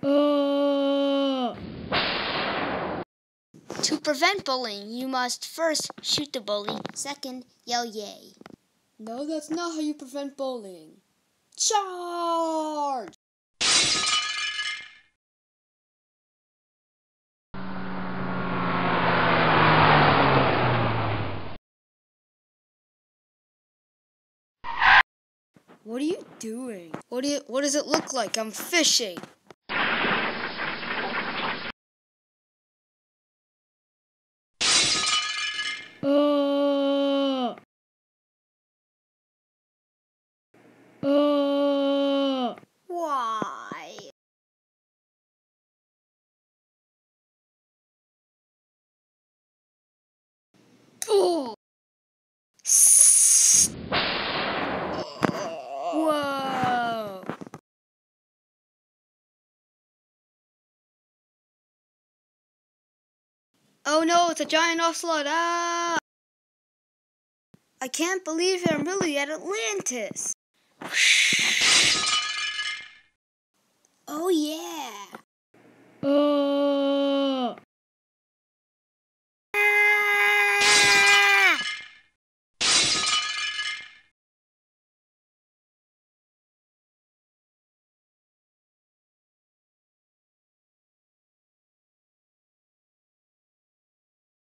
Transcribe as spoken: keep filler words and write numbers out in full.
Uh. To prevent bullying, you must first shoot the bully, second, yell yay. No, that's not how you prevent bullying. Charge! What are you doing? What do you, what does it look like? I'm fishing. Uh. Uh. Why? Oh. Whoa. Oh no, it's a giant ocelot. Ah! I can't believe it. I'm really at Atlantis.